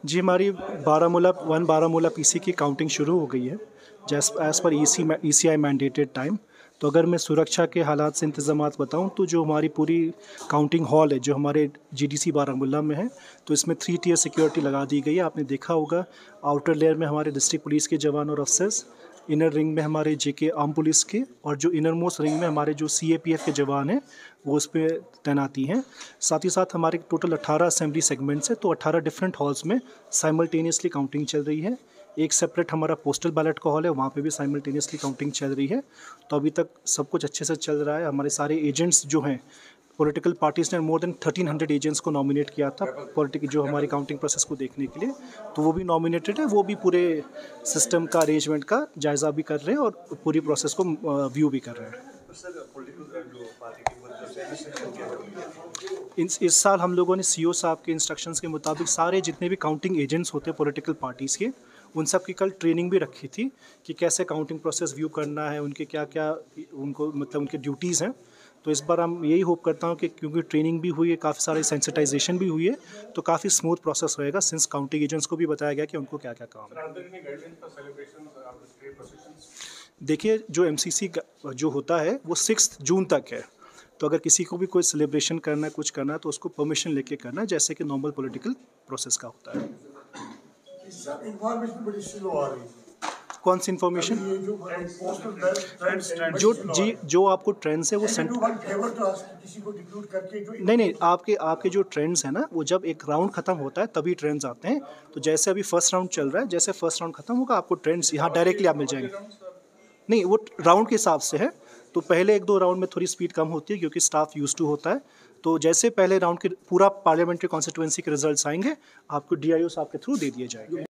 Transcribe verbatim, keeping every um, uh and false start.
जी, हमारी Baramulla one Baramulla PC की counting शुरू हो गई है जैस as per EC ECI mandated time. तो अगर मैं सुरक्षा के हालात से इंतज़ामात बताऊं तो जो हमारी पूरी काउंटिंग हॉल है जो हमारे जीडीसी बारामूला में है, तो इसमें थ्री टियर सिक्योरिटी लगा दी गई है। आपने देखा होगा आउटर लेयर में हमारे डिस्ट्रिक्ट पुलिस के जवान और अफसर्स, इनर रिंग में हमारे जेके आर्म पुलिस के, और जो इनर मोस्ट रिंग में हमारे जो सीएपीएफ के जवान हैं वो उस पर तैनाती हैं। साथ ही साथ हमारे टोटल अठारह असेंबली सेगमेंट्स है, तो अठारह डिफरेंट हॉल्स में साइमल्टेनियसली काउंटिंग चल रही है। एक सेपरेट हमारा पोस्टल बैलेट का हॉल है, वहाँ पे भी साइमल्टेनियसली काउंटिंग चल रही है। तो अभी तक सब कुछ अच्छे से चल रहा है। हमारे सारे एजेंट्स जो हैं, पॉलिटिकल पार्टीज़ ने more than thirteen hundred agents को नॉमिनेट किया था पॉलिटिकल जो हमारी काउंटिंग प्रोसेस को देखने के लिए, तो वो भी नॉमिनेटेड है। वो भी पूरे सिस्टम का अरेंजमेंट का जायज़ा भी कर रहे हैं और पूरी प्रोसेस को व्यू भी कर रहे हैं। इस इस साल हम लोगों ने सीओ साहब के इंस्ट्रक्शंस के मुताबिक सारे जितने भी काउंटिंग एजेंट्स होते हैं पॉलिटिकल पार्टीज़ के, उन सब की कल ट्रेनिंग भी रखी थी कि कैसे काउंटिंग प्रोसेस व्यू करना है, उनके क्या क्या उनको मतलब उनके ड्यूटीज़ हैं। तो इस बार हम यही होप करता हूँ कि क्योंकि ट्रेनिंग भी हुई है, काफ़ी सारे सेंसिटाइजेशन भी हुई है, तो काफ़ी स्मूथ प्रोसेस होएगा, सिंस काउंटिंग एजेंट्स को भी बताया गया कि उनको क्या क्या काम है। देखिए, जो एमसीसी जो होता है वो सिक्स जून तक है, तो अगर किसी को भी कोई सेलिब्रेशन करना है, कुछ करना है, तो उसको परमिशन लेके करना है, जैसे कि नॉर्मल पॉलिटिकल प्रोसेस का होता है। कौन सी इन्फॉर्मेशन? जो जी जो आपको ट्रेंड्स है वो सेंट नहीं नहीं आपके आपके जो ट्रेंड्स हैं ना, वो जब एक राउंड खत्म होता है तभी ट्रेंड्स आते हैं। तो जैसे अभी फर्स्ट राउंड चल रहा है, जैसे फर्स्ट राउंड खत्म होगा आपको ट्रेंड्स यहाँ डायरेक्टली आप मिल जाएंगे। नहीं, वो राउंड के हिसाब से है। तो पहले एक दो राउंड में थोड़ी स्पीड कम होती है क्योंकि स्टाफ यूज टू होता है। तो जैसे पहले राउंड के पूरा पार्लियामेंट्री कॉन्स्टिट्यूएंसी के रिजल्ट्स आएंगे, आपको डीआईओ साहब के थ्रू दे दिए जाएंगे।